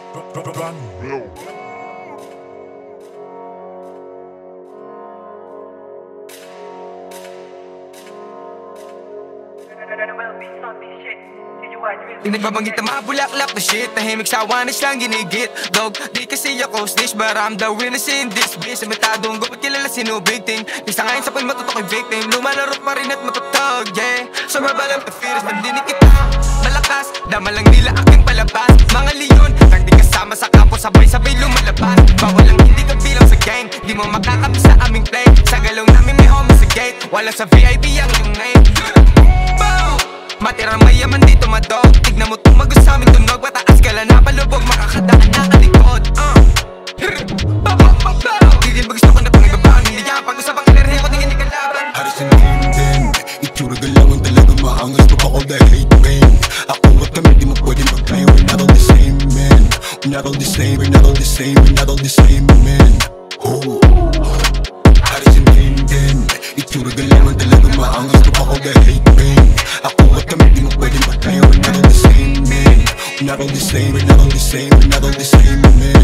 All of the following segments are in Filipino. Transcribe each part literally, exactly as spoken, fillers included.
Dranoel. Yung nagbabanggit na mga bulaklak na shit, tahimik sa wanis lang ginigit. Dog, di kasi ako snitch, but I'm the realest in this bitch. Samitadong gupit kilala sino big thing. Di sa ngayon sa po'y matutok yung victim. Lumalaro pa rin at matutog, yeah. So mabalang pa-fears, mandinig kita malakas, dama lang nila aking palabas. Mga leon, nang di kasama sa kampo, sabay-sabay lumalabas. Bawal lang hindi ka bilang sa gang, di mo makakami sa aming play. Sa galong namin may homies sa gate, wala sa V I P ang iyong name. Boom! Matirang mayaman dito madog. Tignan mo tumagos sa aming tunog. Mataas ka lang na palubog, makakadaan na kalikod. uh. Tigil ba gusto ko na itong ibabaan. Hindi niya pag-usapang enerhiya ko, tingin di kalaban. Haris and game din, itsura galawan talaga maangas. Pag ako the hate pain, ako at kami di mo pwede mag-play. We're not all the same, man. We're not all the same, we're not all the same, we're not all the same, man. Oh. Haris and game din, itsura galawan talaga maangas. Pag ako the hate pain, ako at kami di mo pwede mag-play. We're not all the same, man. We're not all the same, we're not all the same, we're not all the same, man.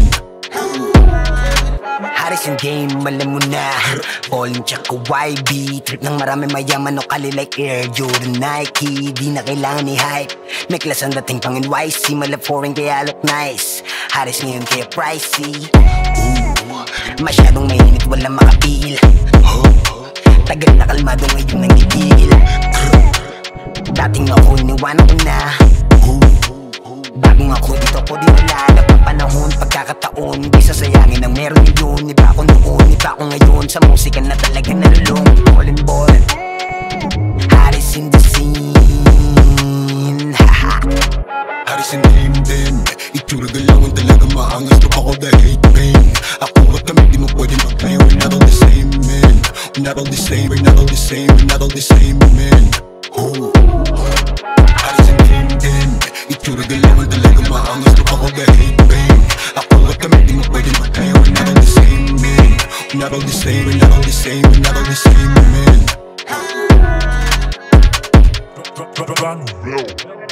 Haris and game, alam mo na. Ballin tsaka Y B, trip ng marami mayaman o kali like Air Jordan Nike. Di na kailangan ni hype, may class ang dating pang N Y C. Malab foreign kaya look nice, Haris ngayon kaya pricey. Ooh, masyadong mainit, walang makapigil. Tagal na kalmado ngayon nang gigil. Dating ako iniwanan ko na, bagong ako dito ko dinala. Panahon, pagkakataon, di sasayangin ang meron yun. Iba ako noon, iba ako ngayon. Sa musika na talaga nalulong. Ballin, ballin, Haris in the scene. Haris and game din, itsura galawan talaga maangas. Pag ako the hate pain, ako at kami di mo pwede mag-play. We're not all the same, man. We're not all the same, we're not all the same, we're not all the same, man. Oh. Haris and game din, itsura galawan talaga maangas. Pag ako the hate pain, ako at kami di mo pwede mag-play. We're not all the same, man. We're not all the same, we're not all the same, we're not all the same, man. Dranoel.